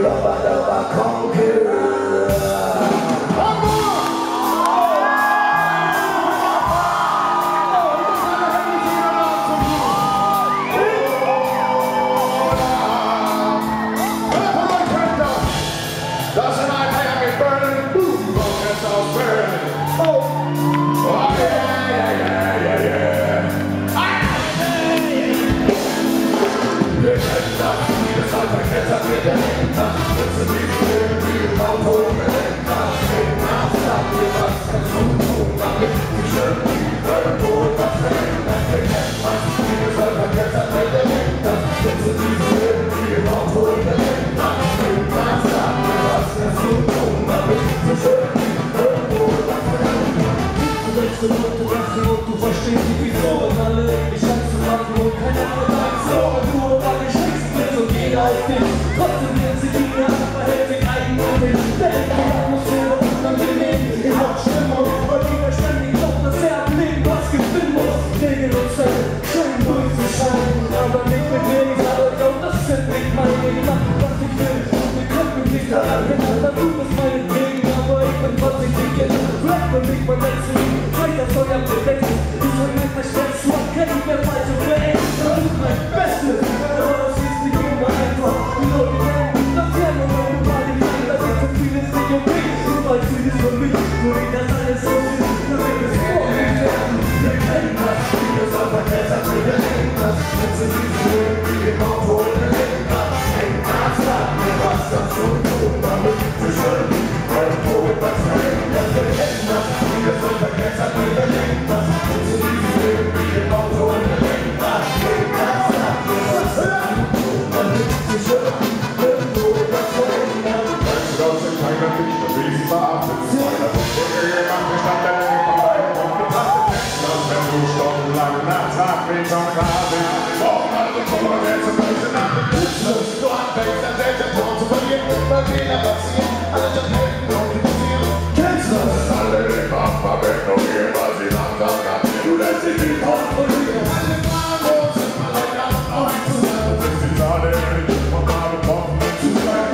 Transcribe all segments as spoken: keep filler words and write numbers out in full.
Rubber Dubber Conqueror. Du verstehst nicht wieso, wenn alle die Chance machen und keine Reaktion. Nur weil ich schießt mit und jeder auf dich. Trotzdem wird sie wieder, verhält sich eigenartig. Denn die Atmosphäre unangenehm, ihr habt Stimmung. Und jeder ständig glaubt, dass er am Leben was gewinnen muss. Regeln und Zellen, schön durchzuscheinen. Aber nicht mit mir, ich sage euch auch, das sind nicht meine Gedanken, was ich will. Und ihr könnt mich nicht daran hindern, dann tut es meinetwegen. Aber ich bin was ich nicht kenne. Bleibt mir nicht mein letztes. Das soll ja perfekt ist. Ich soll mich verschwätzen, man kennt nicht mehr falsche Fans. Das ist mein Bestes, aber das ist nicht immer einfach. Die Leute kennen das Rennen und wenn du mal nicht rein, das ist für vieles nicht okay. Du weißt, wie das für mich, so wie das alles so ist, dann wird es vor mir werden. Wir kennen das, wie das auf der Kette bewegen, das Spitze dieses Leben, wie im Auto bewegen, das hängt das ab, mir was dazu tun, damit zu schön, weil du was verändert. Wir kennen das, wie das auf der Kette bewegen, das Spitze dieses Leben, wie im Auto bewegen, das hängt das ab, mir was dazu tun, damit zu schön, weil du was verändert. Das sind keine Lichter, wie sie verachtet. Meiner Funktion gemacht, wir stand der Länge von deinem Mund betrachtet. Und wenn du stundenlang nachts nach wie schon klar bist, morgen also kommen wir jetzt zum nächsten Nacht. Du anfängst an Selbstvertrauen zu verlieren, weil Fehler passieren, alle schon helfen und kritisieren. Kennst du das? Alle den Papa ignorieren, weil sie langsam kapieren. Du lässt dich nicht kontrollieren. Alle Fragen sind mal länger und euch zusammen. Bis die Zahle nicht von Mal betroffen zu sein.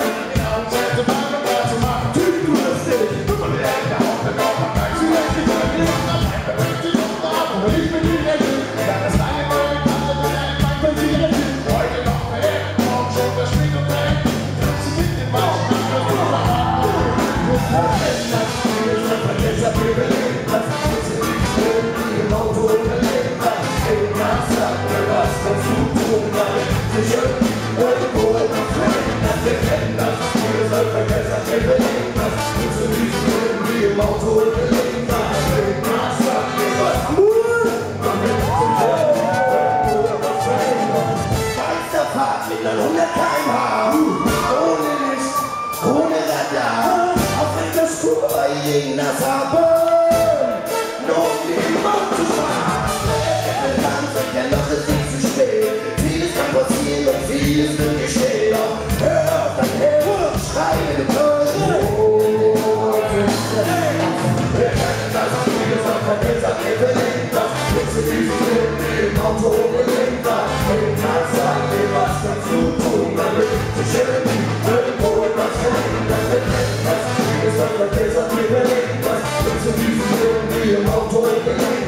hundert Kilometer pro Stunde ohne Licht, ohne Radar, auf einer Spur bei jener Farbe, nur niemand zu fahren. Der Tanz, der noch ist nicht zu spät, vieles kann passieren und vieles wird geschehen. Hör auf dein Herz, schrei in den wir kennen das, vieles auf der Welt, das gelingt das, jetzt in diesem Leben, im Auto gelingt das, mit das sagt mir was dazu tun, damit sie schön, irgendwo etwas verändert, wir kennen das, vieles auf der Welt, das gelingt das, jetzt in diesem Leben, im Auto gelingt